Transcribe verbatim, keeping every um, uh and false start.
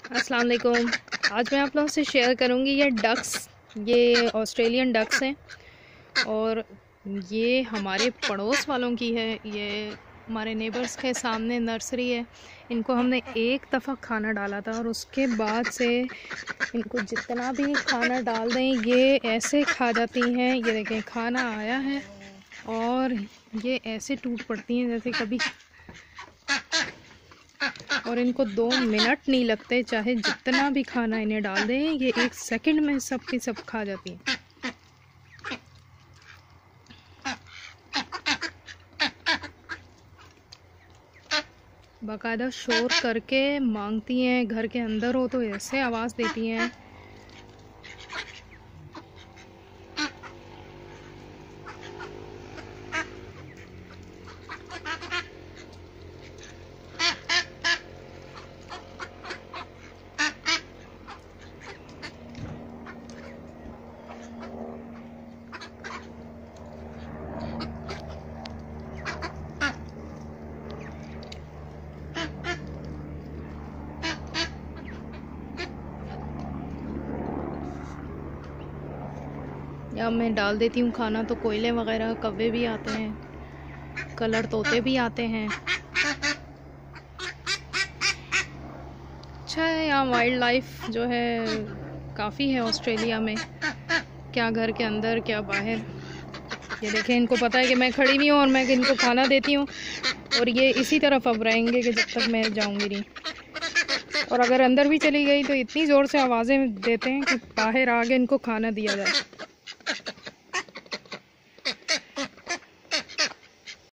अस्सलाम वालेकुम। आज मैं आप लोगों से शेयर करूंगी ये डक्स, ये ऑस्ट्रेलियन डक्स हैं और ये हमारे पड़ोस वालों की है। ये हमारे नेबर्स के सामने नर्सरी है। इनको हमने एक दफ़ा खाना डाला था और उसके बाद से इनको जितना भी खाना डाल दें ये ऐसे खा जाती हैं। ये देखें, खाना आया है और ये ऐसे टूट पड़ती हैं जैसे कभी, और इनको दो मिनट नहीं लगते, चाहे जितना भी खाना इन्हें डाल दें ये एक सेकंड में सब की सब खा जाती हैं। बाकायदा शोर करके मांगती हैं, घर के अंदर हो तो ऐसे आवाज़ देती हैं। या मैं डाल देती हूँ खाना तो कोयले वगैरह, कौवे भी आते हैं, कलर तोते भी आते हैं। अच्छा है यहाँ वाइल्ड लाइफ जो है काफ़ी है ऑस्ट्रेलिया में, क्या घर के अंदर क्या बाहर। ये देखें, इनको पता है कि मैं खड़ी भी हूँ और मैं इनको खाना देती हूँ और ये इसी तरफ अब रहेंगे कि जब तक मैं जाऊँगी नहीं। और अगर अंदर भी चली गई तो इतनी ज़ोर से आवाज़ें देते हैं कि बाहर आके इनको खाना दिया जाए।